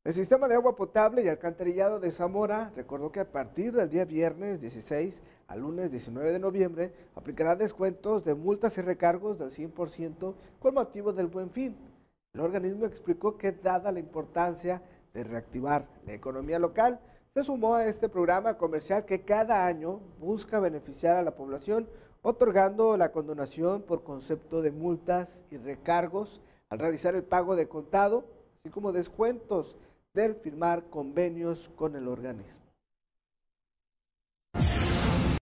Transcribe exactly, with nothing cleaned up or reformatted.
El sistema de agua potable y alcantarillado de Zamora recordó que a partir del día viernes dieciséis al lunes diecinueve de noviembre aplicará descuentos de multas y recargos del cien por ciento con motivo del Buen Fin. El organismo explicó que dada la importancia de reactivar la economía local, se sumó a este programa comercial que cada año busca beneficiar a la población, otorgando la condonación por concepto de multas y recargos al realizar el pago de contado, así como descuentos del firmar convenios con el organismo.